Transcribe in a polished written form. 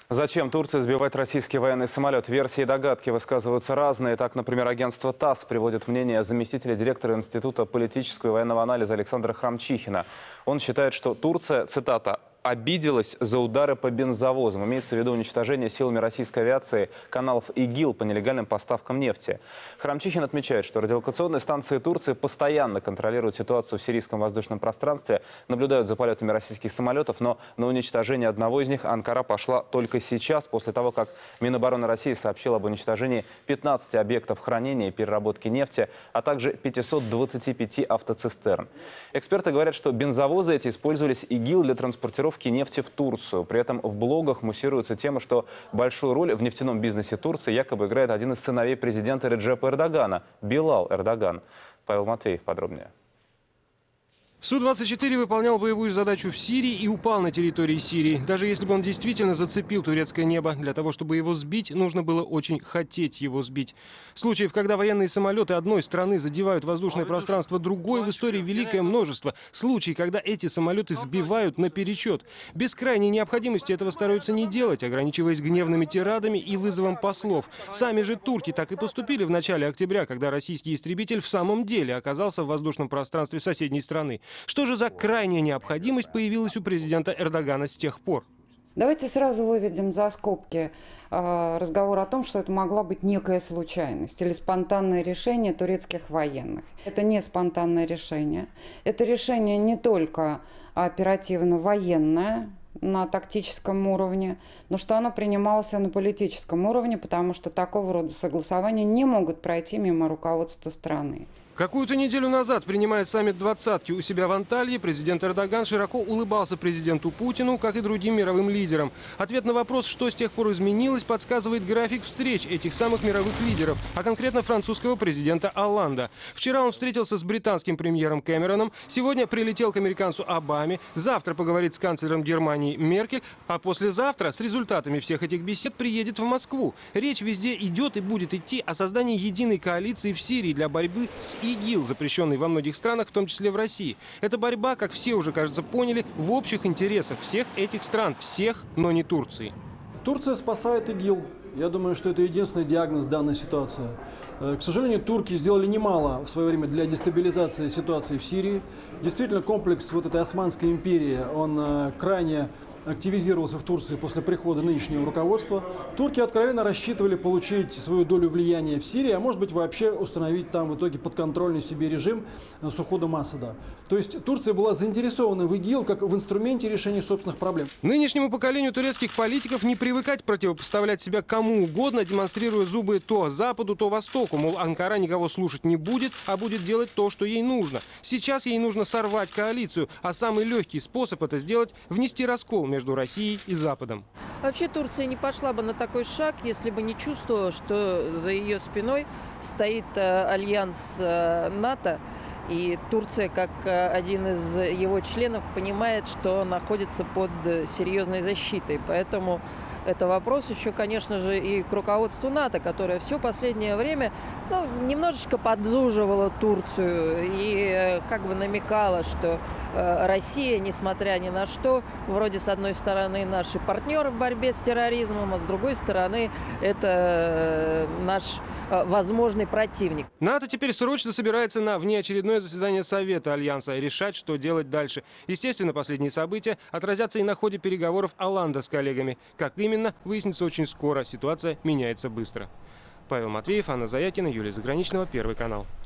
Зачем Турция сбивает российский военный самолет? Версии и догадки высказываются разные. Так, например, агентство ТАСС приводит мнение заместителя директора Института политического и военного анализа Александра Храмчихина. Он считает, что Турция, цитата, «обиделась за удары по бензовозам». Имеется в виду уничтожение силами российской авиации каналов ИГИЛ по нелегальным поставкам нефти. Храмчихин отмечает, что радиолокационные станции Турции постоянно контролируют ситуацию в сирийском воздушном пространстве, наблюдают за полетами российских самолетов, но на уничтожение одного из них Анкара пошла только сейчас, после того, как Минобороны России сообщила об уничтожении 15 объектов хранения и переработки нефти, а также 525 автоцистерн. Эксперты говорят, что бензовозы эти использовались ИГИЛ для транспортировки нефти в Турцию. При этом в блогах муссируется тема, что большую роль в нефтяном бизнесе Турции якобы играет один из сыновей президента Реджепа Эрдогана – Билал Эрдоган. Павел Матвеев подробнее. Су-24 выполнял боевую задачу в Сирии и упал на территории Сирии. Даже если бы он действительно зацепил турецкое небо, для того, чтобы его сбить, нужно было очень хотеть его сбить. Случаев, когда военные самолеты одной страны задевают воздушное пространство другой, в истории великое множество. Случаи, когда эти самолеты сбивают наперечет. Без крайней необходимости этого стараются не делать, ограничиваясь гневными тирадами и вызовом послов. Сами же турки так и поступили в начале октября, когда российский истребитель в самом деле оказался в воздушном пространстве соседней страны. Что же за крайняя необходимость появилась у президента Эрдогана с тех пор? Давайте сразу выведем за скобки разговор о том, что это могла быть некая случайность или спонтанное решение турецких военных. Это не спонтанное решение. Это решение не только оперативно-военное, на тактическом уровне, но что оно принималось на политическом уровне, потому что такого рода согласования не могут пройти мимо руководства страны. Какую-то неделю назад, принимая саммит «двадцатки» у себя в Анталье, президент Эрдоган широко улыбался президенту Путину, как и другим мировым лидерам. Ответ на вопрос, что с тех пор изменилось, подсказывает график встреч этих самых мировых лидеров, а конкретно французского президента Олланда. Вчера он встретился с британским премьером Кэмероном, сегодня прилетел к американцу Обаме, завтра поговорит с канцлером Германии Меркель, а послезавтра с результатами всех этих бесед приедет в Москву. Речь везде идет и будет идти о создании единой коалиции в Сирии для борьбы с ИГИЛ, запрещенный во многих странах, в том числе в России. Эта борьба, как все уже, кажется, поняли, в общих интересах всех этих стран, всех, но не Турции. Турция спасает ИГИЛ. Я думаю, что это единственный диагноз данной ситуации. К сожалению, турки сделали немало в свое время для дестабилизации ситуации в Сирии. Действительно, комплекс вот этой Османской империи, он крайне активизировался в Турции после прихода нынешнего руководства. Турки откровенно рассчитывали получить свою долю влияния в Сирии, а может быть вообще установить там в итоге подконтрольный себе режим с уходом Асада. То есть Турция была заинтересована в ИГИЛ как в инструменте решения собственных проблем. Нынешнему поколению турецких политиков не привыкать противопоставлять себя кому угодно, демонстрируя зубы то Западу, то Востоку. Мол, Анкара никого слушать не будет, а будет делать то, что ей нужно. Сейчас ей нужно сорвать коалицию, а самый легкий способ это сделать – внести раскол между Россией и Западом. Вообще Турция не пошла бы на такой шаг, если бы не чувствовала, что за ее спиной стоит альянс НАТО. И Турция, как один из его членов, понимает, что находится под серьезной защитой. Поэтому это вопрос еще, конечно же, и к руководству НАТО, которое все последнее время немножечко подзуживало Турцию и как бы намекало, что Россия, несмотря ни на что, вроде с одной стороны наши партнеры в борьбе с терроризмом, а с другой стороны это наш возможный противник. НАТО теперь срочно собирается на внеочередное заседание Совета Альянса и решать, что делать дальше. Естественно, последние события отразятся и на ходе переговоров Олланда с коллегами. Как именно, выяснится очень скоро. Ситуация меняется быстро. Павел Матвеев, Анна Заякина, Юлия Заграничного, Первый канал.